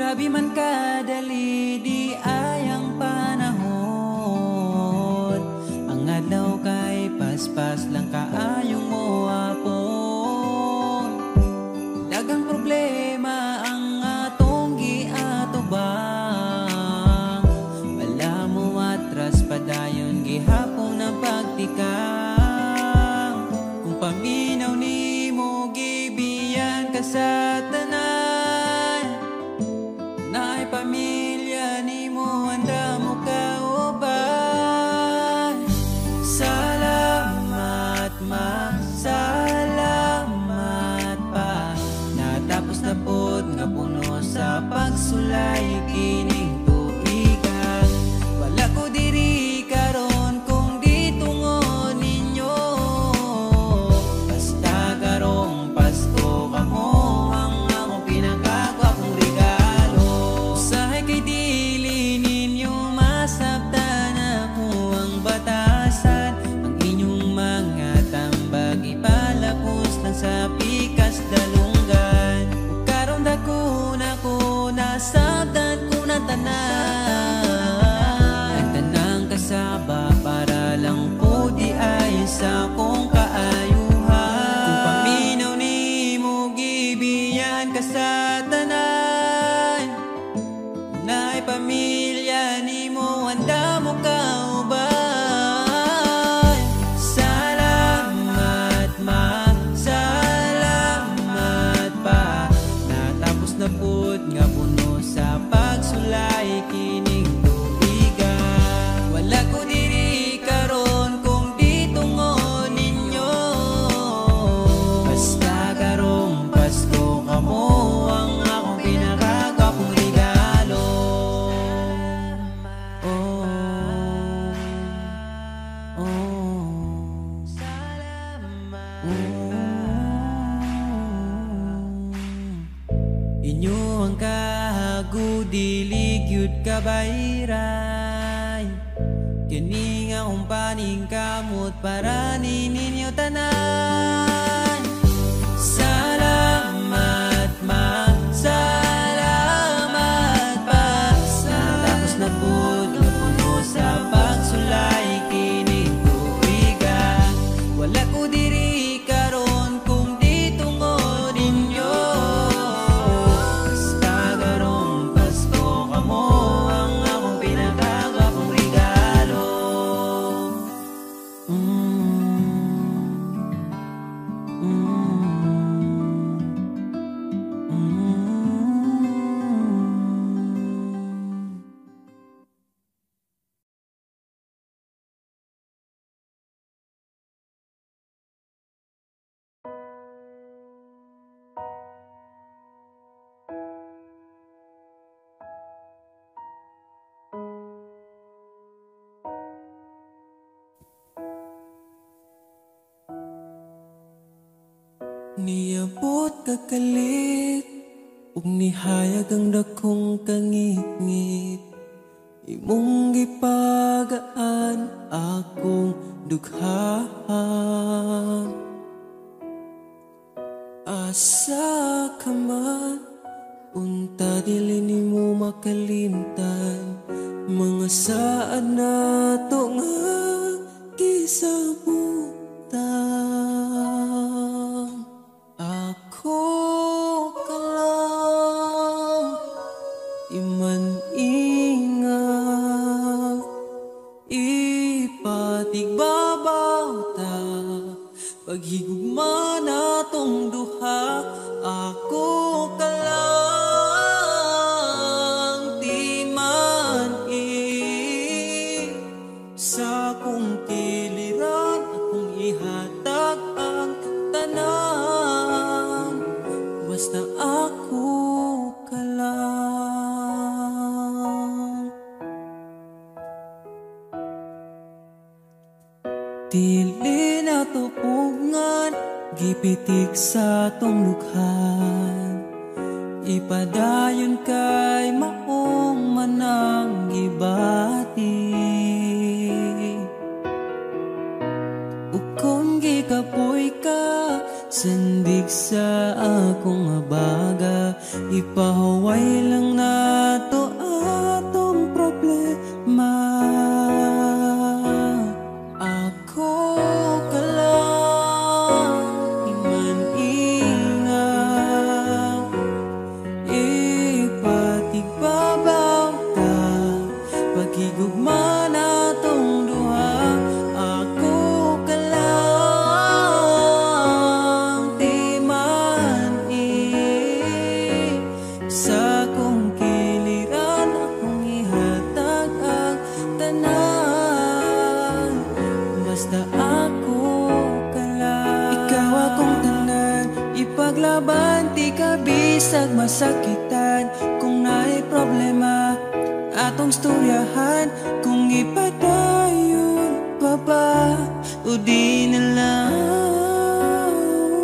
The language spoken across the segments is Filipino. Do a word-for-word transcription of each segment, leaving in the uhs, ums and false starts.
Grabe man kadali di ayang panahon. Ang adlaw kay paspas lang kaayong mo apon. Dagang problema ang atong giatubang. Wala mo atras padayon gihapon ang pagtikang. Kung paminaw ni mo gibiyan ka sa tanan, naay pamilya ni mo handa mo kaubay. Salamat ma, salamat pa. Natapos na pod nga puno sa pagsulay kining tuigan. Wala ko diri karon kung di tungod ninyo. Basta karong Pasko kamo ang akong pinakagwapong regalo. Usahay kay dili ninyo masabtan ako ang batasan. Ang inyong mga tambag ipalapos lang sa pikas dalunggan. Karon dako na ko nasabtan ko na tanan. Ang tanang kasaba para lang po di ay sa kong kaayuhan. Kung paminaw ni mo gibiyan ka sa tanan, naay pamilya ni mo handa mo kaubay. Salamat ma, salamat pa. Natapos na pud nga puno sa pagsulay kining tuigan. Wala ko diri karon kung di tungod ninyo. Basta karong Pasko kamo ang akong pinakagwapong regalo. Oh, oh, salamat. Inyo ang kahago dili gyud kabayray. Kini nga akong paning kamot para ni ninyo tanan. Salamat ma, salamat pa. Natapos na pud nga puno sa pagsulay kining tuigan. Wala ko diri karon kung di tungod ninyo. Basta karong Pasko kamo ang akong pinakagwapong regalo. Mm. Mm. Mm. Niabot kakalit ug nihayag ang dakong kangit-ngit. Imong gipagaan akong dugha. Asa ka man, unta dili nimo makalimtan. Mga saad na to nga gisabutan. Ako ka lang, iman ingat, ipatigbabaw ta. Paghigugma na tong duha. Ako ka lang, di man i sa kong kiliran akong ihatag ang tanan. Basta ako ka lang. Dili na tupungan, gipitik sa tong lukhan. Ipadayon kay maong manang gibati. Ukong gikapoy ka, sandig sa akong abaga. Ipahuway lang na to atong problema. Ako ka lang iman-ingat, ipatigbabaw ta pagigugma na tong duha. Ako ka lang timan-i sa kong kiliran, akong ihatag ang tanan. Basta ako ka lang. Ikaw akong tanan, ipaglaban, di ka bisag masakitan. Kung naay problema atong storyahan, kung ipadayon pa ba o di na lang.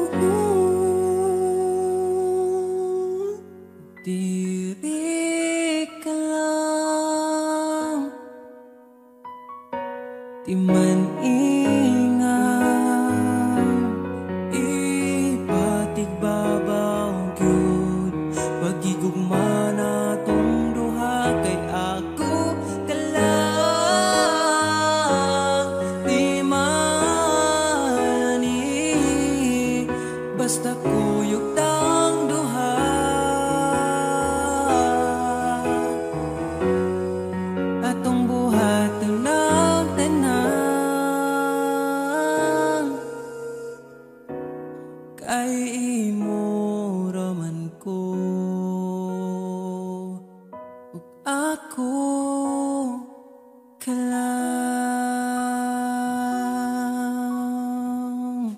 Diri ka lang timan-ingat, ipatigbabaw gyud pagigugma na tong duha. Kay ako ka lang timan-i, basta kuyog tang duha. Atong buhaton ang tanan, kay imo raman ko ug ako ka lang.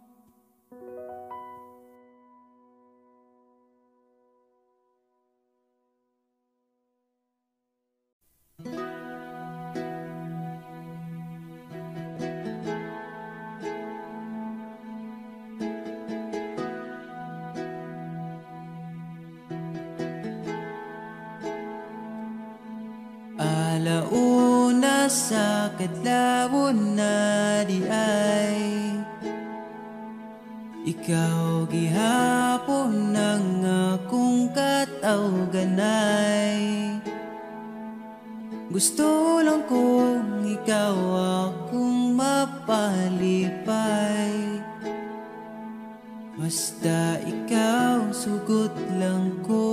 Alauna sa kadlawon na di ay ikaw gihapon ng akong katawganay. Gusto lang kong ikaw akong mapalipay, basta ikaw sugot lang ko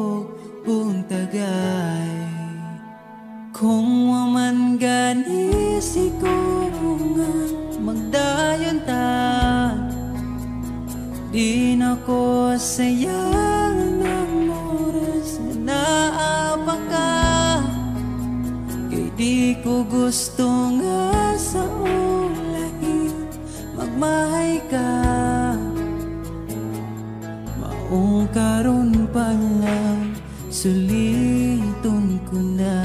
buntagay. Kung waman gani siguro nga magdayon ta, di na ko sayang ng oras na naapa ka. Kay di ko gusto nga sa ulahin magmahay ka. Maong karon pa lang suliton ko na.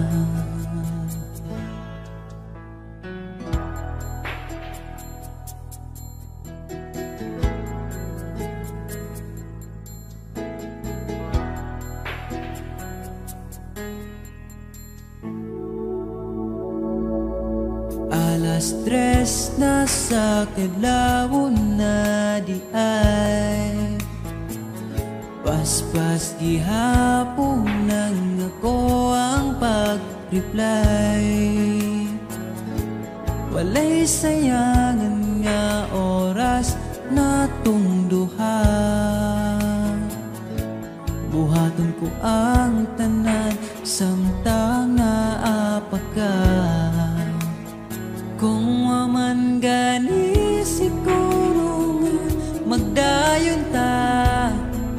Alas tres na sa kadlawon na di ay paspas gihapon nang ako ang pag-reply. Walay sayangan nga oras na tong duha. Buhaton ko ang tanan samtang naapa ka. Kung waman gani siguro nga magdayon ta,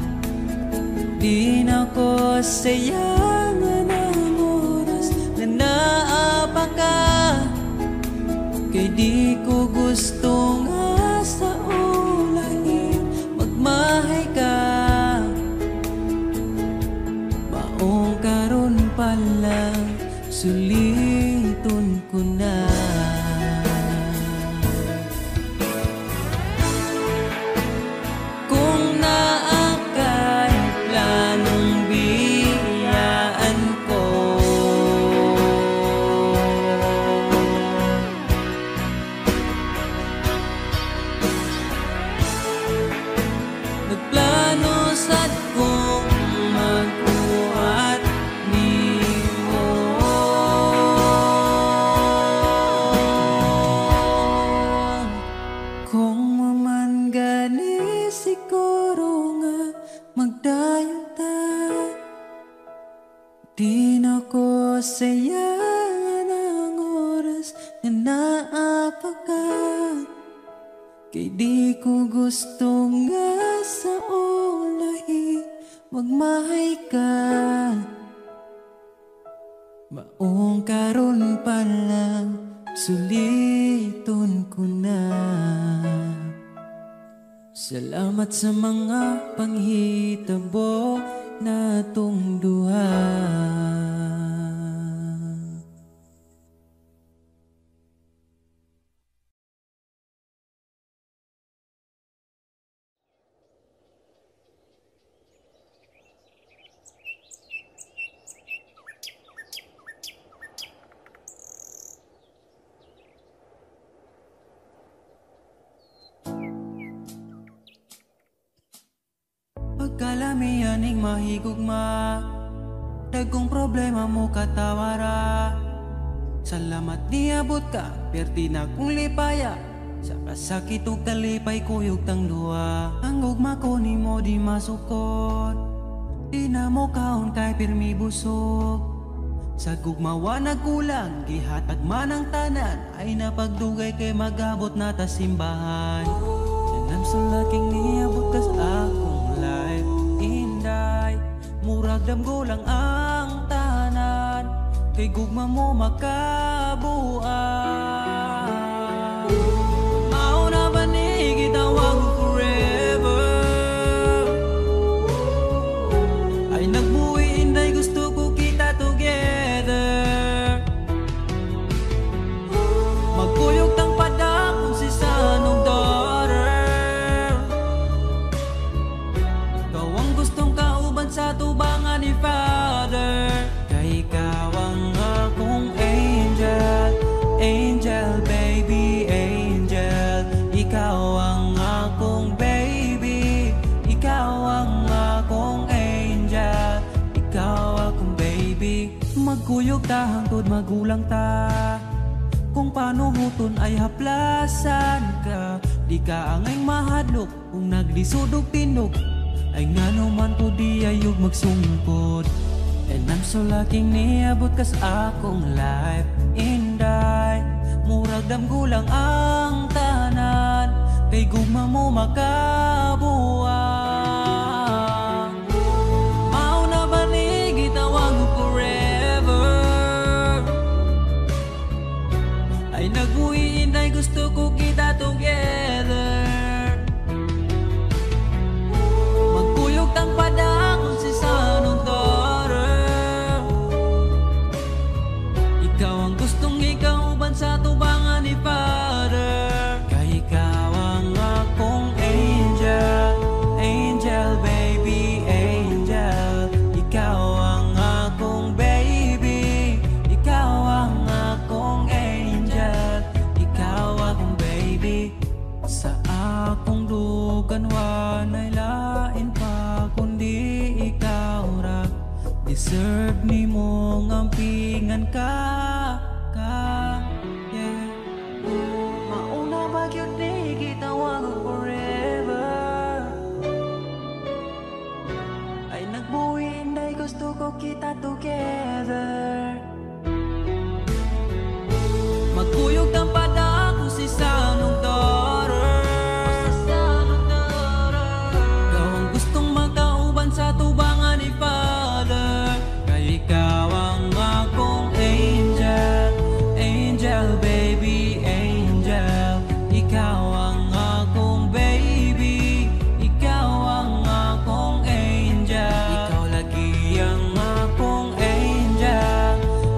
di na ko sayangan ang oras na naapa ka. Kay di ko gusto nga sa ulahin magmahay ka. Maong karon pa lang suliton ko na. Nagplano sad kong Di na ko sayang ang oras na naapakan. Kay di ko gusto nga sa ulahi magmahay ka. Maong karon pa lang suliton ko na. Salamat sa mga panghitabo natong duha. Pagkalamihan ning mahigugma, dagkong problema mo katawara. Salamat niabot ka, perti na kong lipaya. Sa kasakit ug kalipay kuyog tang duwa. Ang gugma ko ni mo di masukot, di na mo kaon kay pirmi busog. Sa gugmawa nagkulang, gihatag man ang tanan, ay napagdugay kay magabot na ta simbahan. And I'm so lucky niabot ka sa akong life. Inday, murag damgo lang ang tahanan, kay gugma mo makabuan. Mauna ba ni gitawag forever? Ay nagbuhi inday, gusto ko kita together. Magkuyog tang pada kung si sanong daughter. Ikaw ang gustong kauban sa tubangan ni Father. Kay ikaw ang akong angel, angel baby, angel. Ikaw ang akong baby, ikaw ang akong angel, ikaw akong baby. Magkuyog ta hangtod magulang ta, kung paano huton ay haplasan ka. Di ka angay mahadlok kung naglisod og tinog, ay ngano man po di ayog magsungkod. And I'm so lucky niabot ka sa akong life. Inday, murag damgulang ang tahanan, kay gugma mo makabuan. Mauna ba ni gitawag forever? Ay nagbuhi inday, gusto ko kita together. Magkuyog tang pada kung si sanong daughter. Ikaw ang gustong ikauban sa tubangan ni Father. Kay ikaw ang akong angel, angel baby, angel. Ikaw ang akong baby, ikaw ang akong angel, ikaw akong baby. Sa akong dugan wanay lain pa kundi ikaw ra. Deserve ni mong ampingan ka, ka, yeah. Mauna ba yun ni gitawag forever? Ay nagbuhi inday, gusto ko kita together. Magkuyog tang pada kung si sanong daughter. Ikaw ang gustong magkauban sa tubangan ni Father. Kay ikaw ang akong angel, angel baby, angel. Ikaw ang akong baby, ikaw ang akong angel. Ikaw lagi ang akong angel,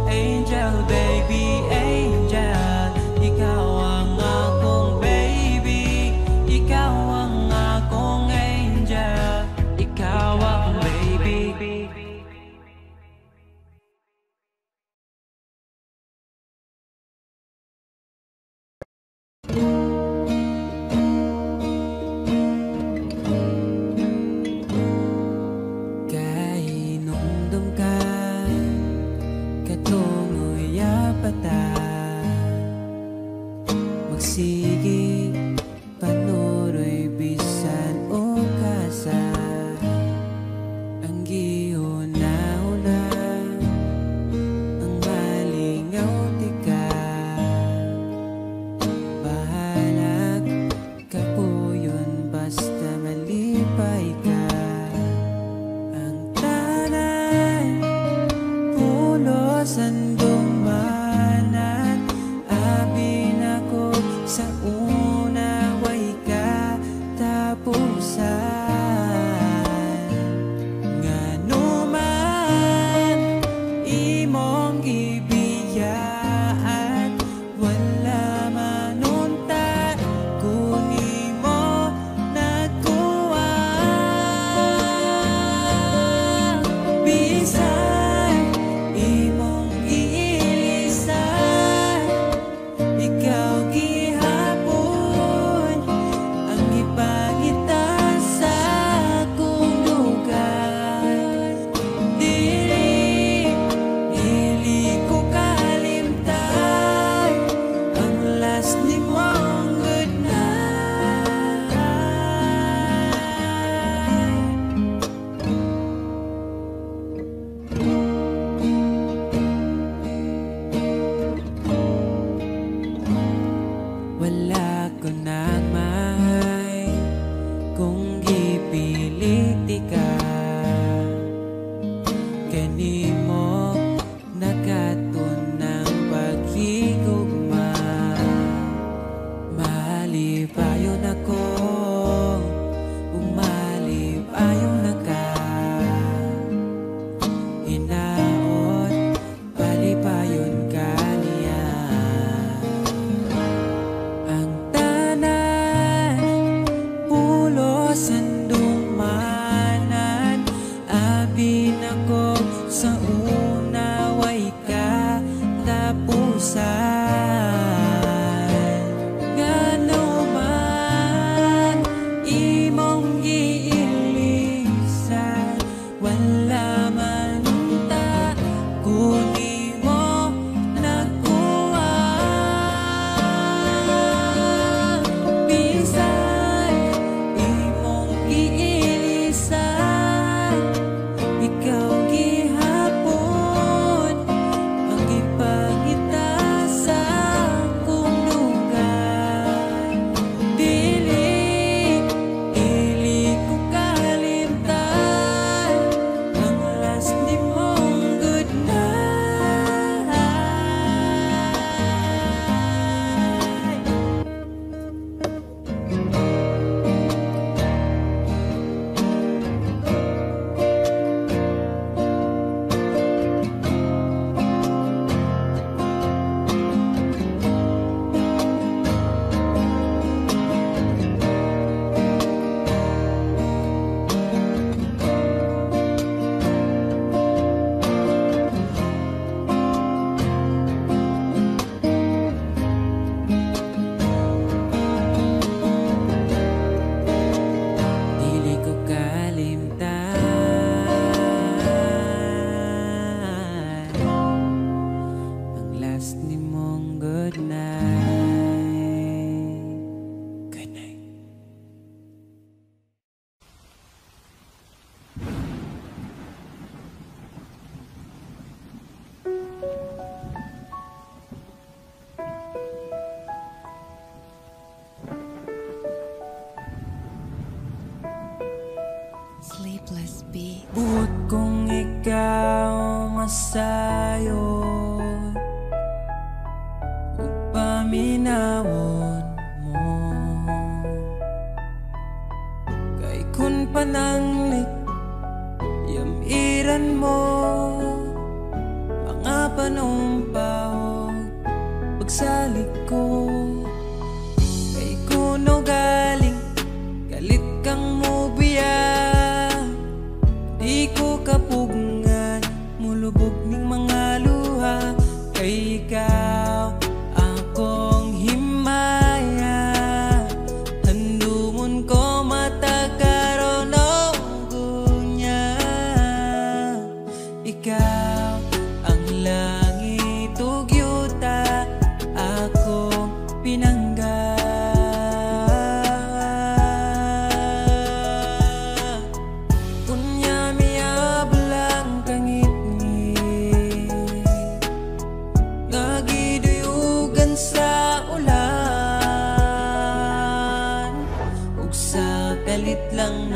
kanimo nakatunang paghigugma. Malipayon ako, umalipayon na ka. Hinaot, palipayon ka niya. Ang tanan, pulos andumanan, abin ako sa una, way ka tapusan. Ngano man imong giilisan, wala man ta kunimo nakuha. Bisan imong giilisan, ikaw gihapon ang ipangita sa akong lugar. Dili, dili ko kalimtan ang last nimong good night. Dili ko kalimtan ang last nimong good night. Good night. Sleepless Beat. Buot kong ikaw masayod, ug paminawon mo. Kay kun pananglik yamiran mo, mga panumpaw pagsalik ko. Kay kuno galing galit kang mubiya, di ko kapugngan mulubog ning mga luha. Kay ikaw akong himaya, handumon ko matakaron og gunya. Ikaw ang langit ug yuta, akong pinangga. Kunya miyablang kangit-ngit, nga giduyugan sa ulan, ug sa kalit lang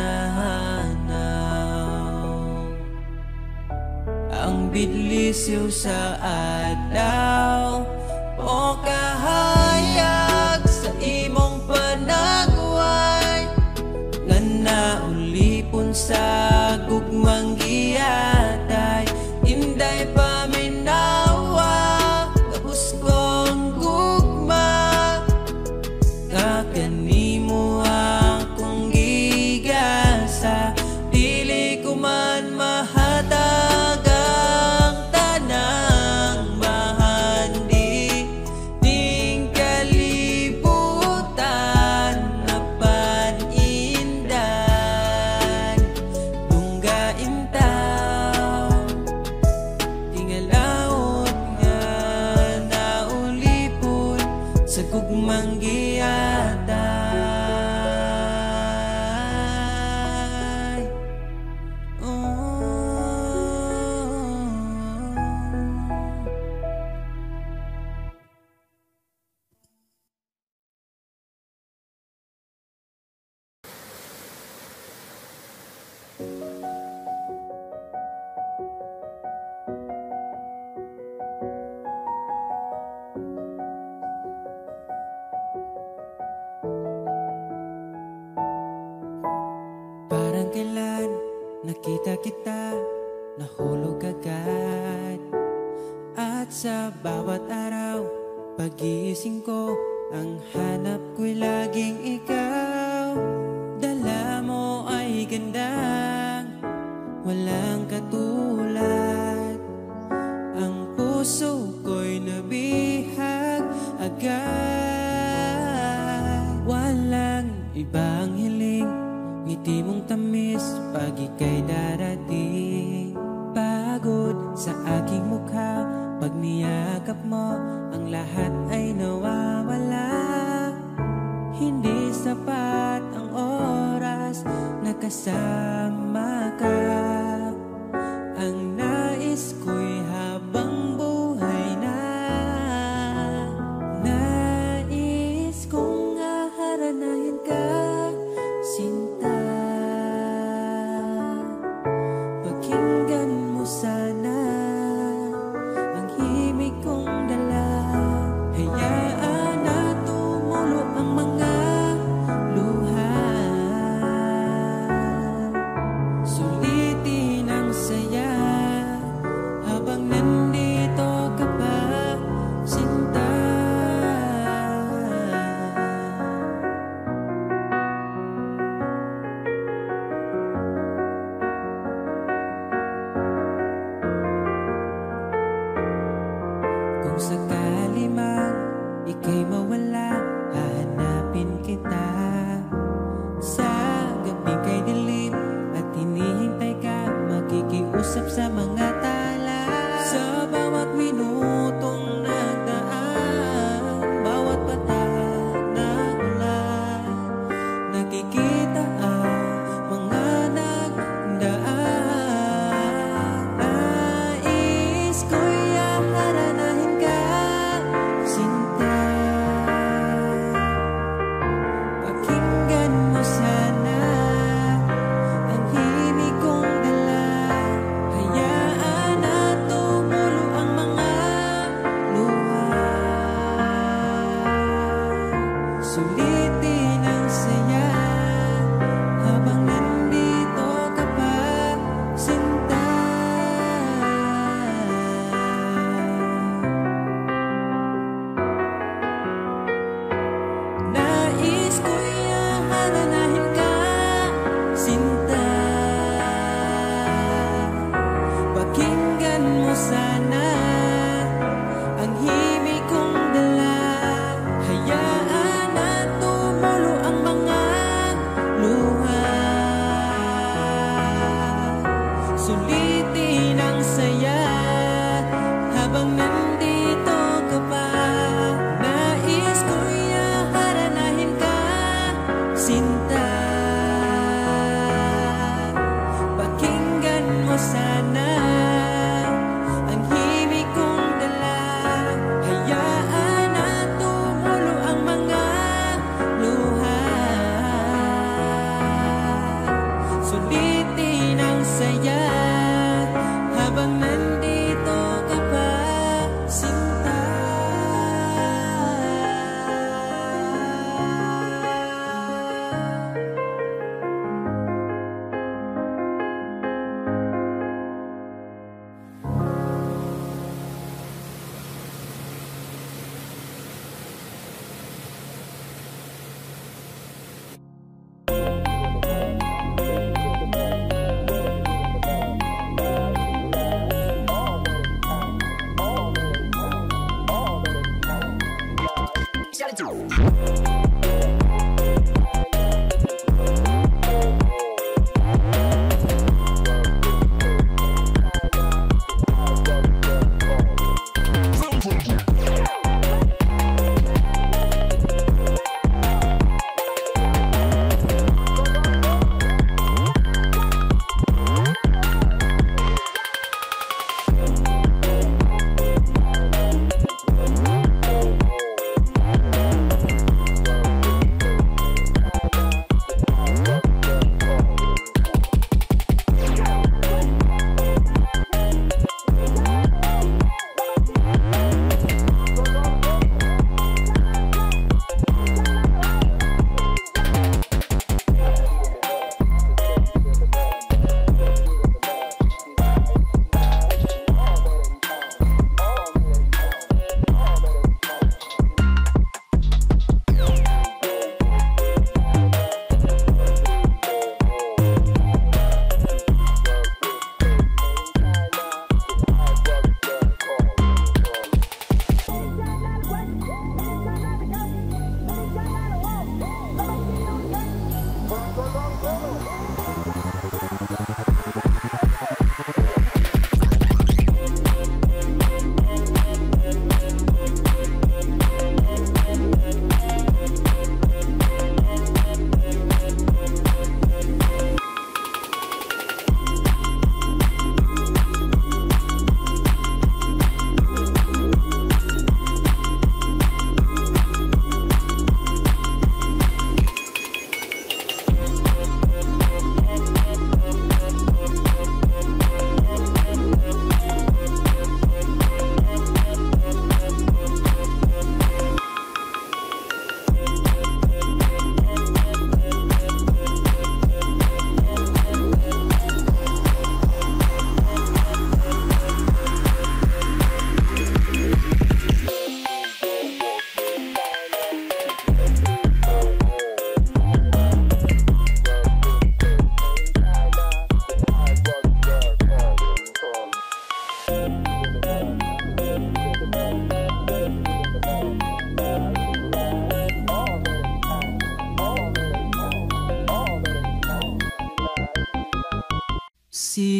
nahanaw ang bidlisiw sa adlaw. O kahayag sa imong panagway, nga naulipon sa gugmang giyatay. Inday paminawa, kapos kong gugma, nga kanimo akong gigasa. Dili ko man mahatag ang tanang mahandi ning kalibutan na panindan. Dunggain taw, tingalaot nga naulipon sa gugmang giyatay. Oh. nakita kita, nahulog agad. At sa bawat araw, pagising ko, ang hanap ko'y laging ikaw. Dala mo ay gandang walang katulad. Ang puso ko'y nabihag agad. Walang ibang hiling, ngiti mong tamis pag ika'y darating. Pagod sa aking mukha, pag niyakap mo, ang lahat ay nawawala. Hindi sapat ang oras na kasama ka. Ang nais ko'y habang buhay na. Nais kong aharanahin ka, sinta. Pakinggan mo sana ang himig kong dala. Hayaan na tumulo ang mga luha. Sulitin ang saya habang nandito ka pa, sinta. Kung sakali man ika'y mawala, hahanapin kita. Sa gabi kay dilim at hinihintay ka, makikiusap sa mga tala. Sa bawat minutong nagdaan, bawat patak na ulan, nakikita ang mga nagdaan. Nais ko'y aharanahin ka, sinta.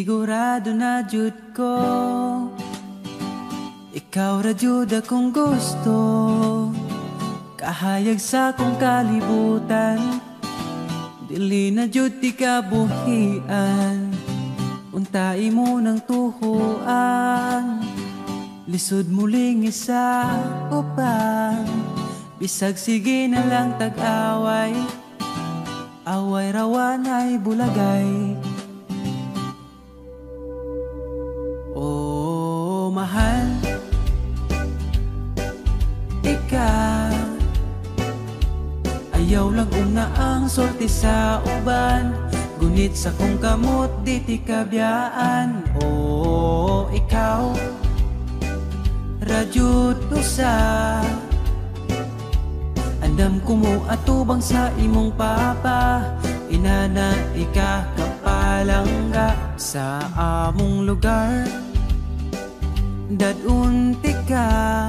Sigurado na jud ko ikaw ra jud akong gusto, kahayag sa kong kalibutan. Dili na jud ti kabuhian, untai mo ng tuhuan. Lisod muling isa upan, bisag sige na lang tag-away. Away rawan ay bulagay. Oh, mahal, ikaw ayaw lang una ang sulti sa uban. Gunit sa kong kamot di ti kabiyaan. Oh, ikaw radyot usa, andam ko mo atubang sa imong papa. Inana ika kapalangga sa among lugar. Dadunti ka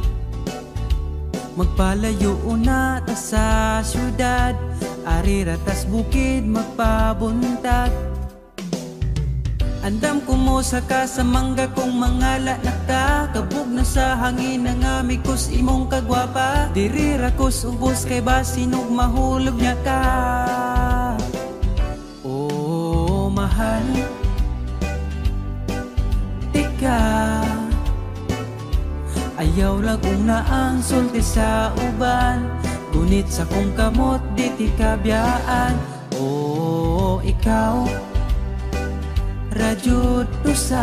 magpalayo una ta sa syudad. Ari ratas bukid magpabuntag. Andam ko mo sa kasamangga kong mangala nakakabog na sa hangin ng amigos imong kagwapa. Diri rakos ubos kay basinog mahulog niya ka. Oh, mahal, tika ayaw lang una ang sulti sa uban. Gunit sa kong kamot di ti kabiyaan. Oh, ikaw radyot usa,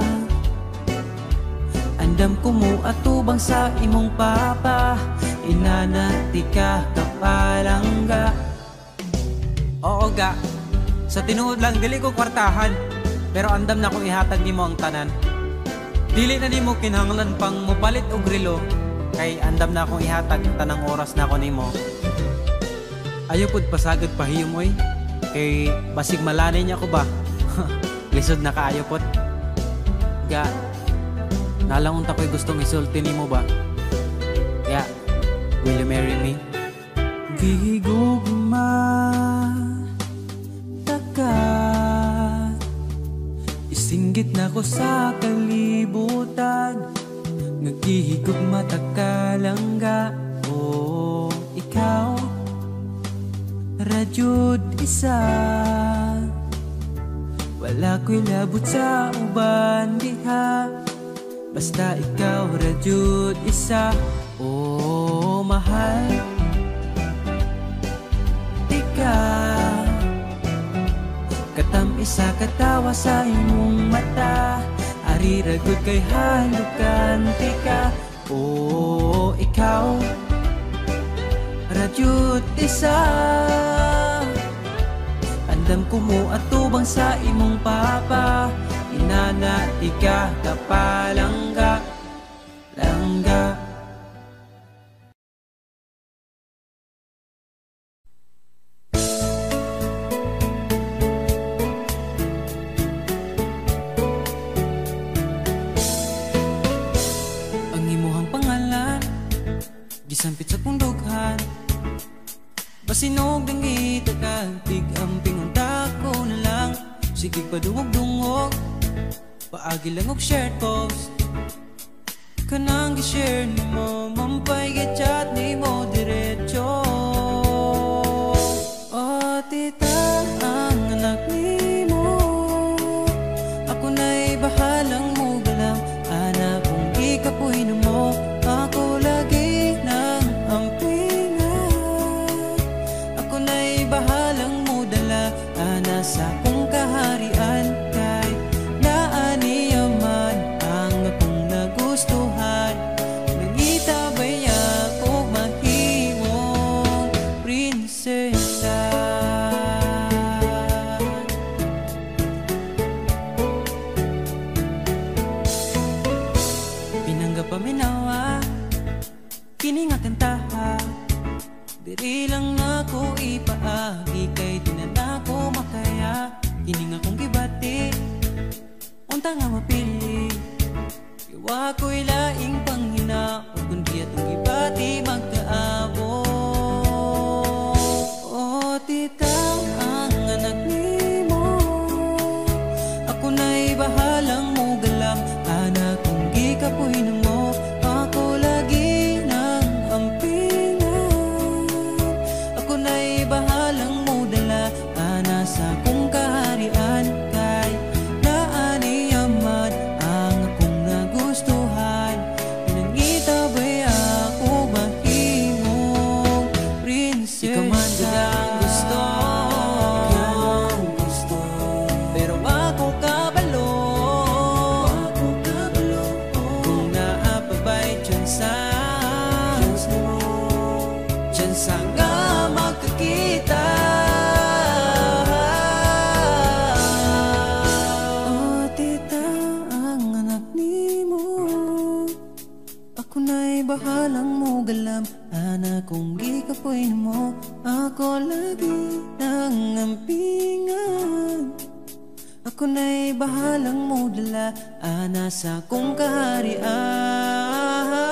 andam ko mo atubang sa imong papa. Inana ti ka kapalangga. Oo ga, sa tinuod lang dili ko kwartahan, pero andam na kong ihatag nimo ang tanan. Dili na nimo kinahanglan pang mupalit og relo, kay andam na akong ihatag ang tanang oras na ako nimo. Ayaw pud pasagad pahiyom oy, kay basig malanay niya ko ba. Lisod na kaayo pot. Ga, nalang unta ko'y gustong isulti nimo ba? Kaya, will you marry me? Gigugma taka, isinggit na ko sa kalibutan. Nagkihigugma taka lang ga. Oh, ikaw radyod isa, wala ko'y labot sa uban diha. Basta ikaw radyod isa. Oh, mahal, tika katam isa katawa sa imong mata. Ari ragod kay halukan tika. Oh, ikaw radyod isa, andam ko mo atubang sa imong papa. Inana ika kapalangga langga. Ang imuhang pangalan gisampit sa kong dughan, basinog ng itakagtig amping unta ko na lang. Sige pa dungog-dungog, paagi lang og shared post. Kanang gi-share ni mo, mampay gi-chat ni mo diretso. Oh, tita, ang anak ni mo, ako na'y bahalang mo galang. Anak kung di ka po'y mo, ako lagi ng ampingan. Ako na'y bahalang mo dala, ana sa kong kaharian. Kay naaniyaman ang akong nagustuhan. Nangitabay ako mahimong prinsesa. Pinangga paminawa, kini nga kantaha. Diri lang na ko ipaagi, kay di na na ko makaya. Kini nga kong gibati, unta nga mapili. Iwa ko'y laing panghina, o kundi atong gibati magkaabo. Oh, tita, ang anak ni mo, ako bahalang mo galam, ana kung gikapoy mo, ako lagi nang ampingan. Ako na'y bahalang mo dala, ana sa kong kaharian.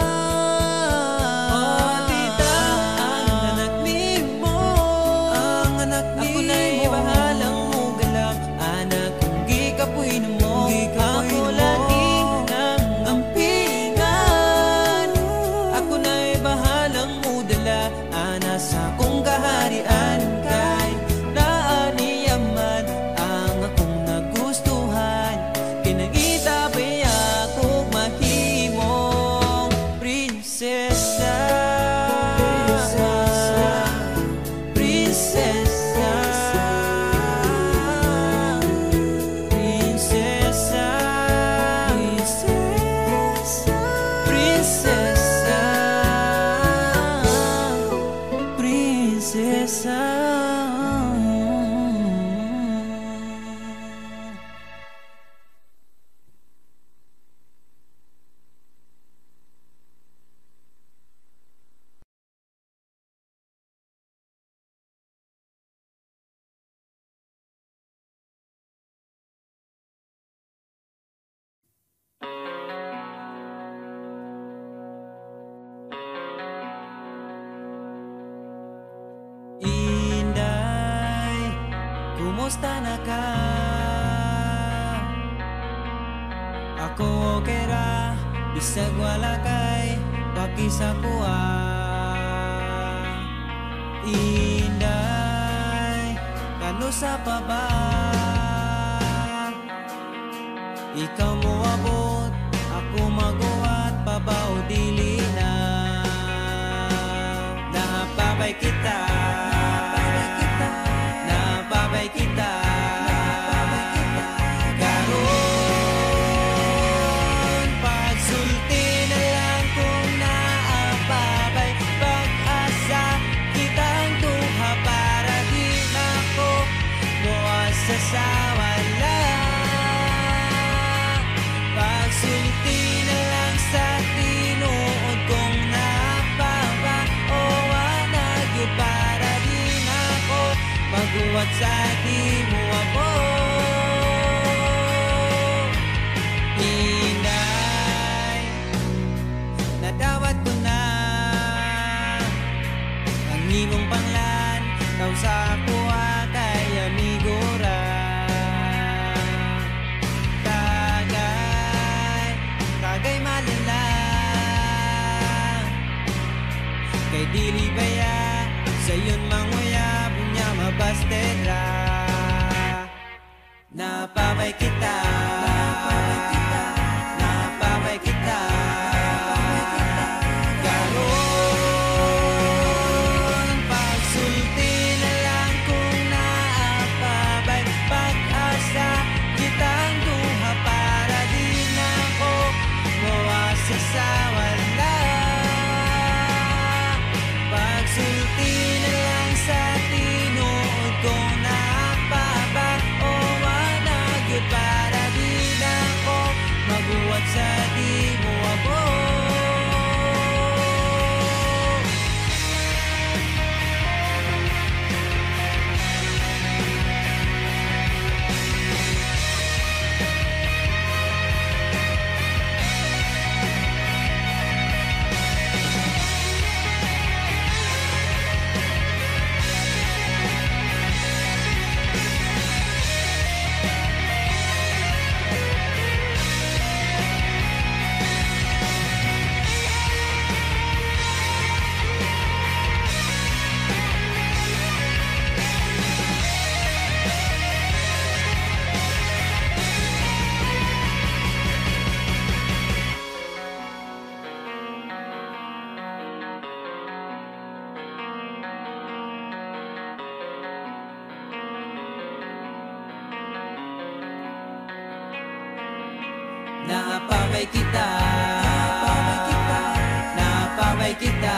Inday, kumusta na ka? Ako okay ra, bisag wala kay pakisakuha. Inday, kanusa pa ba? Ikaw mo abot, ako maguwat pa ba o dili na? Napabay kita, napabay kita, karon pagsulti na lang kung naapabay, pag-asa kitang duha para di ako muasa sa wala. Pagsulti na lang sa tinuod kong napaba, o wanag yun para di ako maguwat sa di mo abot. Inday, nadawat ko na ang imong panglan, daw sa kuha kay amigo ra. Tagay, tagay malala, kay dili baya sayon manguya bunya mabasted ra. Napabay kita, napabay kita, karon pagsulti na lang kung naapabay, pag-asa kitang duha para di ako mawasa sa wala. Pagsulti na lang sa tinuod kong napaba, o wanag yun para di ako maguwat sa di mo abot. Napabay kita, napabay kita, napabay kita,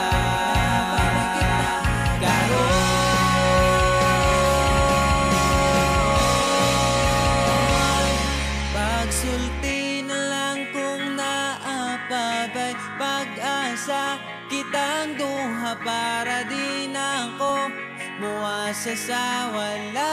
karon pagsulti na lang kung naapabay, pag-asa sa kitang duha para di na ako muwasa sa wala.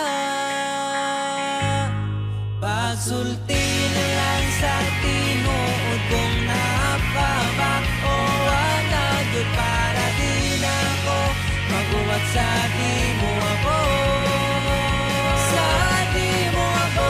Pagsulti na lang sa tinuod kong napabak o wala yun para di na ako maguwat sa di mo ako. Sa di mo ako.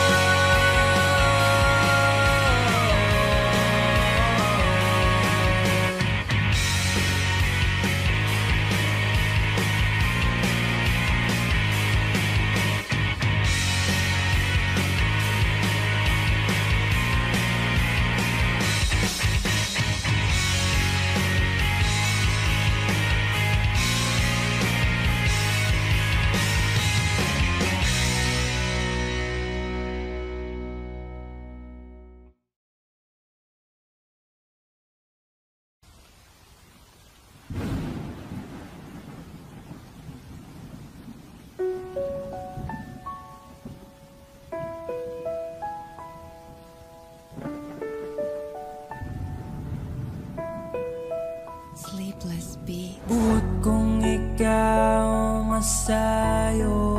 Sleepless Beat. Buot kong ikaw masayo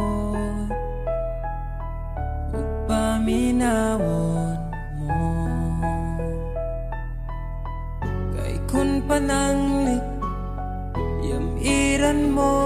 ug paminawon mo kay kun pananglik yamiran mo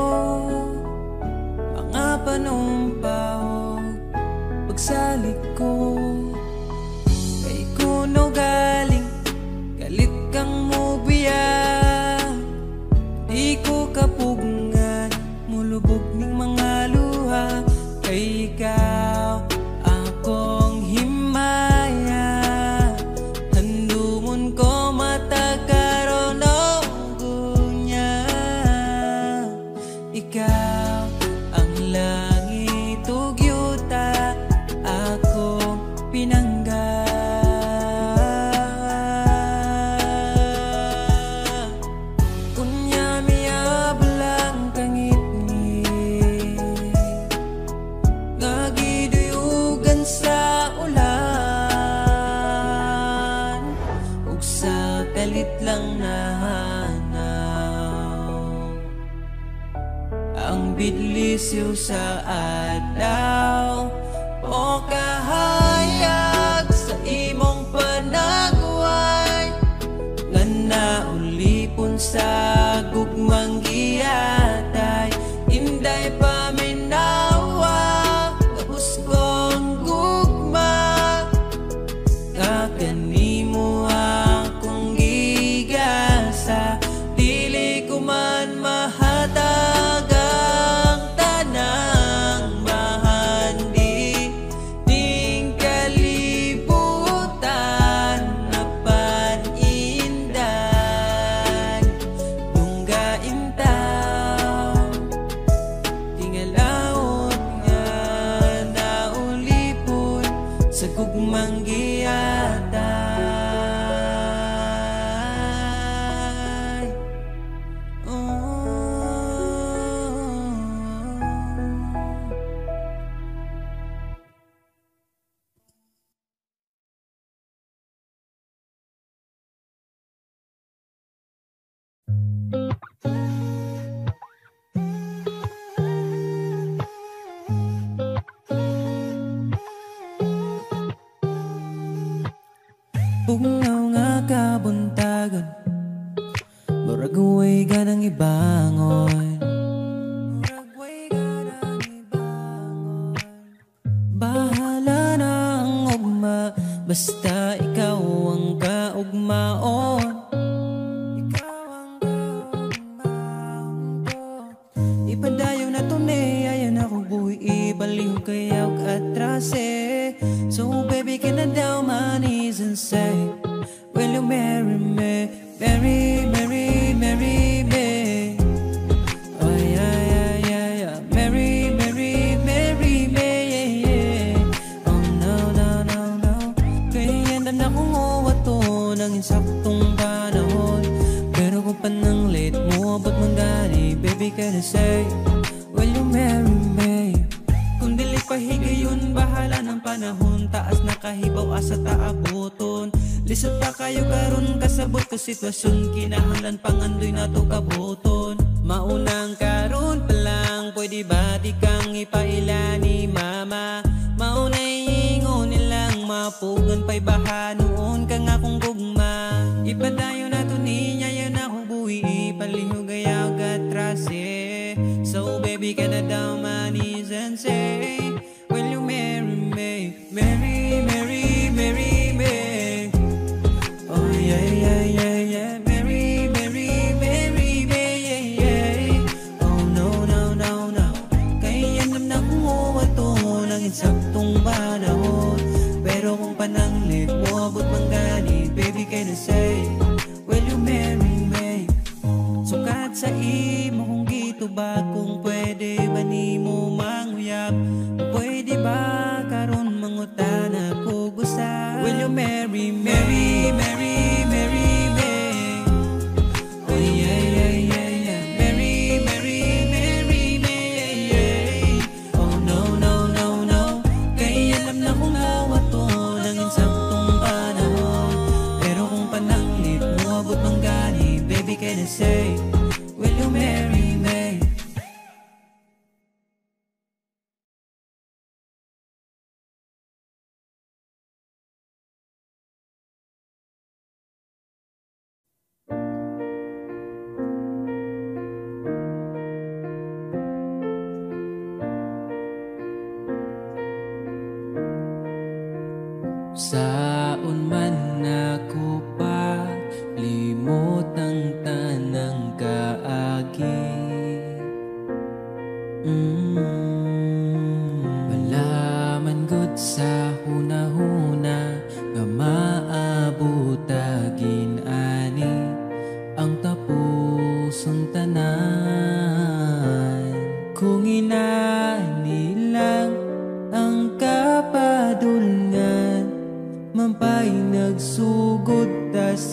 mga panumpaw pagsalig ko kay kuno galing galit kang mubiya. Di ko kapugngan, mulubog ning mga luha kay ikaw akong himaya. Handumon ko matagkaroon o gunya. Ikaw ang langit ug yuta akong pinangga. Bidlisiw sa adlaw o kahayag sa imong panagway nga naulipon sa gugmang giyatay inday paminawa tapos kong gugma kakanimo akong gigasa dili ko man mahatag Bugnaw nga kabuntagon murag way ganang ibangon murag way ganang ibangon bahala na ang ugma basta ikaw ang kaugmaon ikaw ang kaugmaon ko ipadayon na tunay ayan ako buhi ibaliw kayaw katrase so baby can I down my knees and say will you marry me marry marry marry me oh yeah yeah yeah yeah marry marry marry me yeah yeah oh no no no no kaya andam na kung uwato ng insaktong panahon pero kung panang late mo abot man gani baby can I say will you marry me kung dili pahigayon, bahala ng panahon. Taas na kahibaw asa taaboton. Lisod pa kayo karon kasabot ko sitwasyon. Kinahanglan pangandoy na to kabuton. Maunang karon pa lang, pwede ba di kang ipaila ni mama? Maunay ingon nilang mapugan pa'y baha noon kang akong gugma. Ipadayo na to niya yun akong buwi, palihog ayaw gatrase. So baby can I down my knees and say, will you marry me? Marry, marry, marry me. Oh yeah, yeah, yeah, yeah. Marry, marry, marry me, yeah, yeah. Oh no, no, no, no. Kaya nam na kumuha to ng insaktong panahon. Pero kung pananglit mo abot mang ganit, baby can I say, will you marry me? Sukat sa imo kung gito ba, kung pwede ba ni mo manguyap? Pwede ba karon mangutan ako gusa? Will you marry, marry, marry, marry me? Oh yeah, yeah, yeah, yeah. Marry, marry, marry me, yeah, yeah. Oh no, no, no, no. Kaya alam na kung awa to ng insaktong panahon. Pero kung pananglit mo abot mang gani, baby can I say, will you marry me? Saon man ako pa limot ang tanang kaagi. mm. Wala man gud sa hunahuna nga maabutagin ani ang tapusong tanan. Kung inani lang ang kapadulngan, mampay nagsugod tas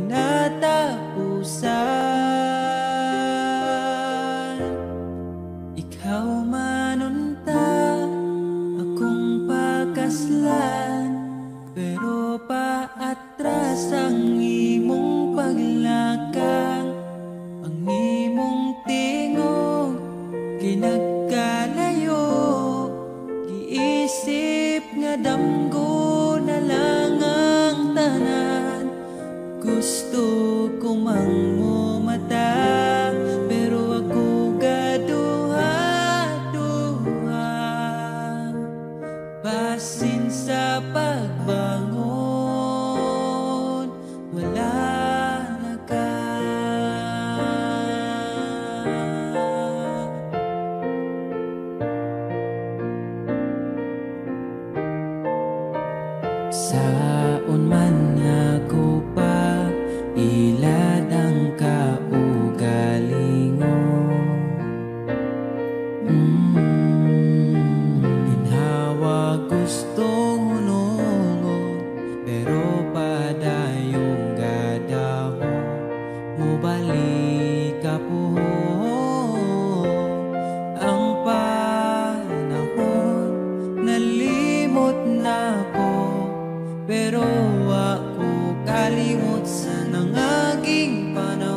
kinatapusan. Ikaw manunta, akong pakaslan, pero paatras ang imong paglakang. Ang imong tingog ginagkalayo, giisip nga damgo na lang ang tanan. Gusto ko mang mumata, pero ako gaduha-duha. Basin sa pagbangon, wala na ka. Saon man ako pa ilad ang kaugalingon. mm. Inhawa gustong hunungon, pero padayong gadaho mo balik ka po. Ang panahon nalimot na ko, pero ako kalimot sa nangaging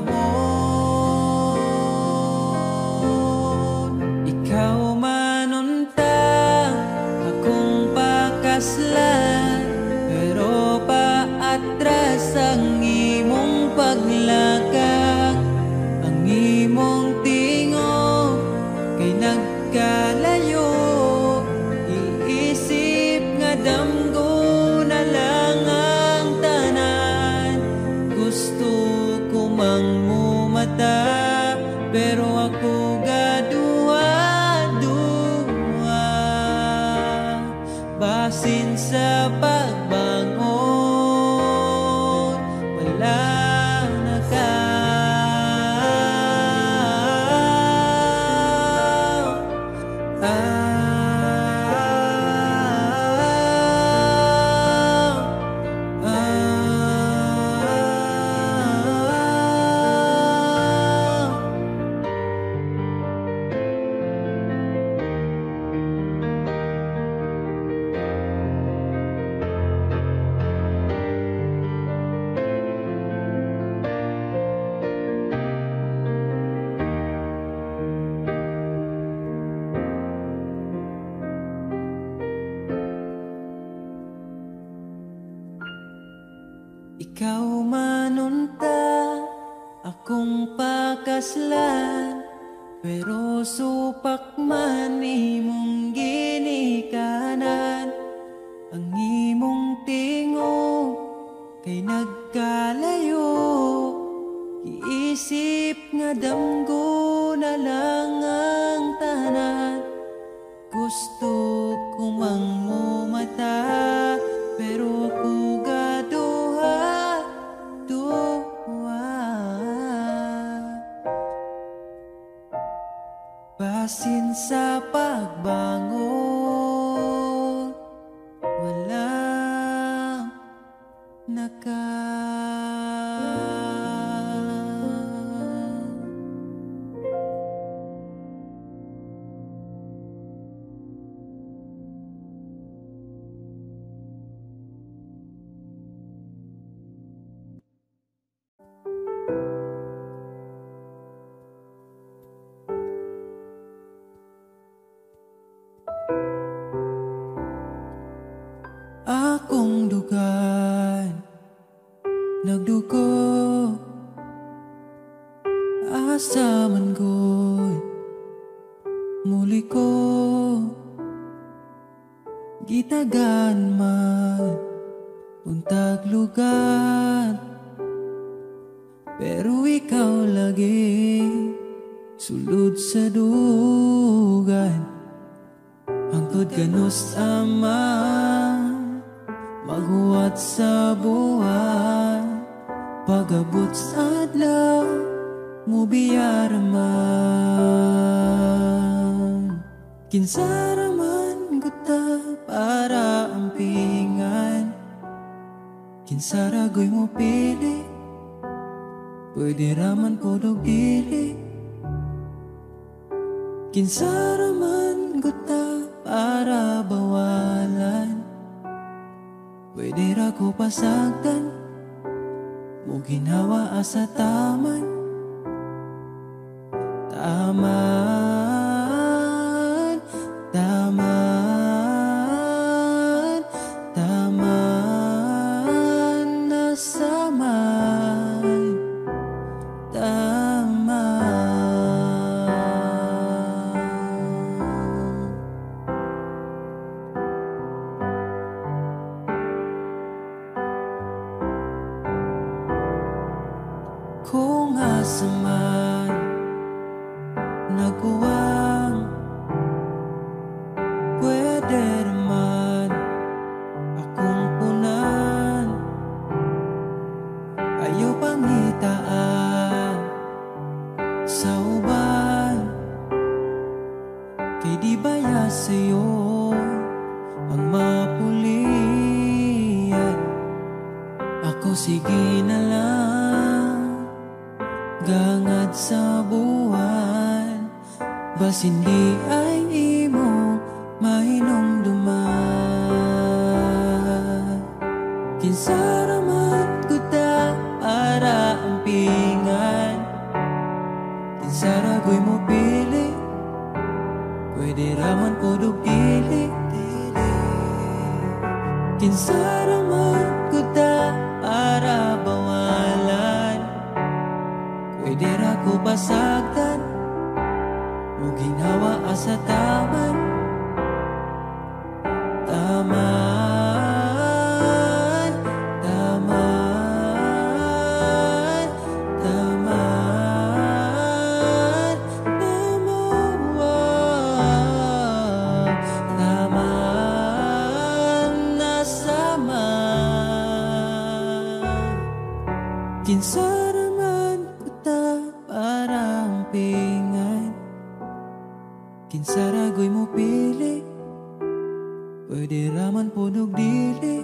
panahon. Ikaw manunta, akong pakaslan, pero paatras ang imong paglakak. Ang imong tingog kay nagkalayo, iisip nga damgo na lang ang tanan. Gusto ko mang mumata, pero ako gaduha-duha. Basin sa pagbangon, Ikaw manunta, akong pakaslan, pero supak man imong ginikanan. Ang imong tingog kay nagkalayo, iisip nga damgo na lang ang tanan. Gusto ko mang mumata, pero kugaduha duha. Basin sa pagbangon, walang naka. Akong dugan nagdugo, asa man ko'y muli ko gitagan man untag lugar. Pero ikaw lagi sulod sa dugan, hangtod ganus amang maghuwat sa buwan. Pagabot sa adlaw mo biyaraman, kinsaraman guta para ampingan. Kinsaragoy mo pili, pwede raman podog dili. Kinsaraman guta para bawalan, pwede ra ko pasagdan, mo ginawa asa taman. Taman, taman, taman, nasaman, taman. Kung asa man nagkuwang, pwede naman akong punan. Ayaw pangitaan sa uban, kay di baya sa'yo ang mapulian. Ako sige na lang gangad sa buwan, bas hindi ay imo mahinumduman. Kinsaraman guta para ampingan, kinsaragoy mo pili, pwede raman podog dili. Kinsaraman guta para bawalan, pwede ra ko basagtan, mo ginawa asa taman. Taman, taman, taman, taman, taman, nasaman. Kinsaraman guta para ampingan, kinsaragoy mo pili, pwede raman podog dili.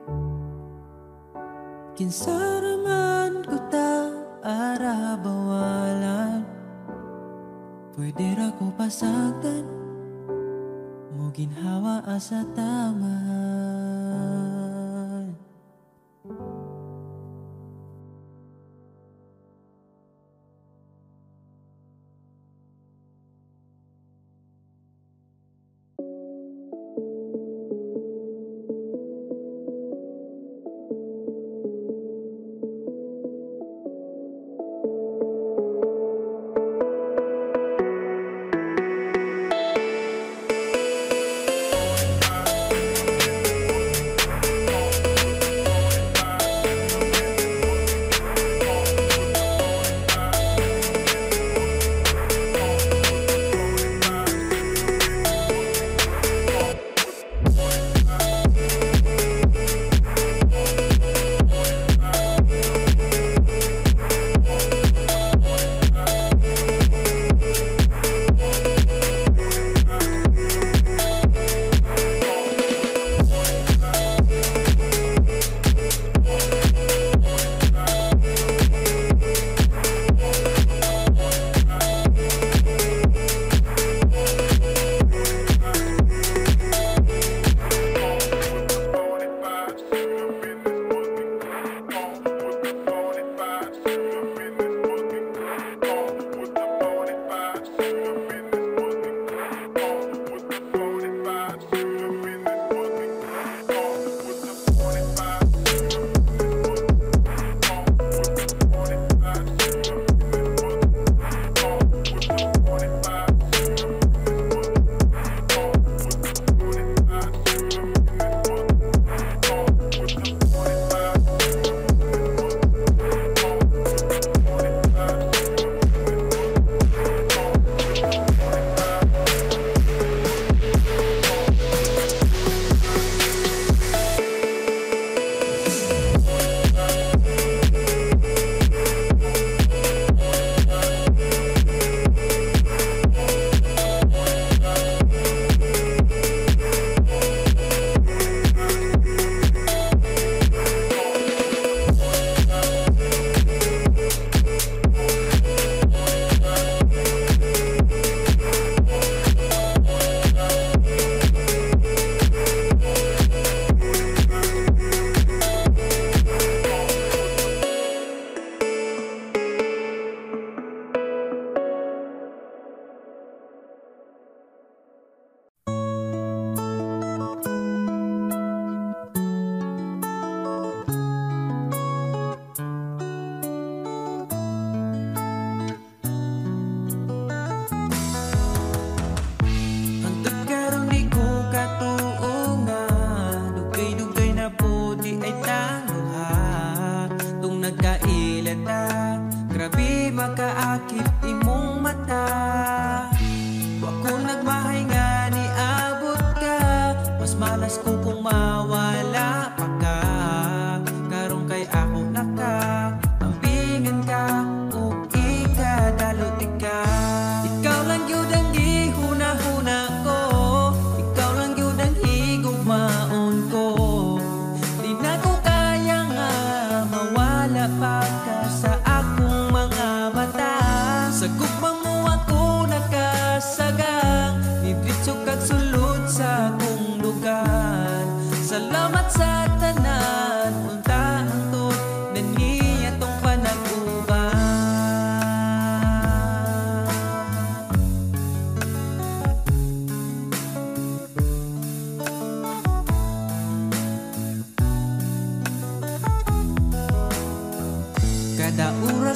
Kinsaraman guta para bawalan, pwede ra ko pasagdan, mo ginhawa asa taman.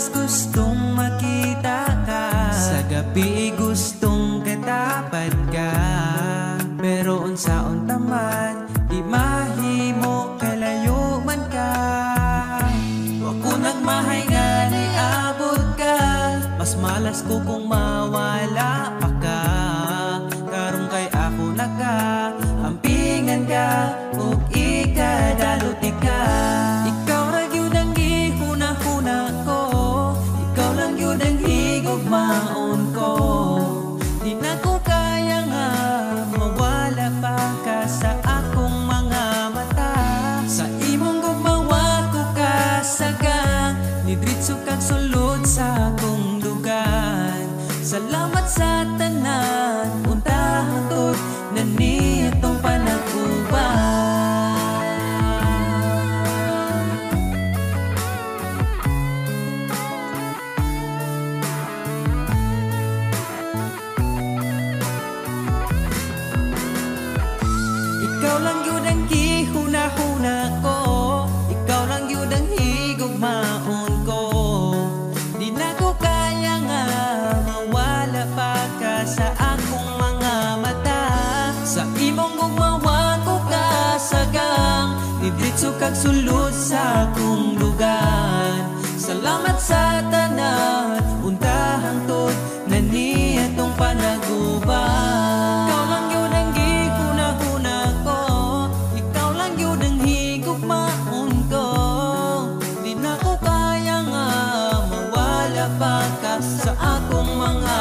mas gustong makita ka. Sa gabi gustong katapad ka. Pero unsaon taman di mahimo kalayo man ka. Wa ko nagmahay nga niabot ka. Mas malas ko kung mawala pa ka. Karong kay ako naka ampingan ka ug ikadalot ka. Ikaw ra gyud ang gihuna-huna ko. Ikaw lang gyud ang higugmaon ko. Di na ko kaya nga mawala pa ka sa akong mga mata. Sa imong gugmawa ko kasagang nidritso kag sulod sa akong dugan. Salamat sa tanan untahan tod na nitong panagkuban. Ikaw lang yun ang gihuna-huna ko. Ikaw lang yun ang higugmaon ko. Di na ko kaya nga mawala pa ka sa akong mga mata. Sa imong gugmawa ko kasagang nidritso kag sulod sa akong lugar. Salamat sa tanan untahang tod na nitong panaguban. Ikaw lang yun ang gihuna-huna ko. Ikaw lang yun ang higugmaon ko. Di na ko kaya nga mawala pa ka sa akong mga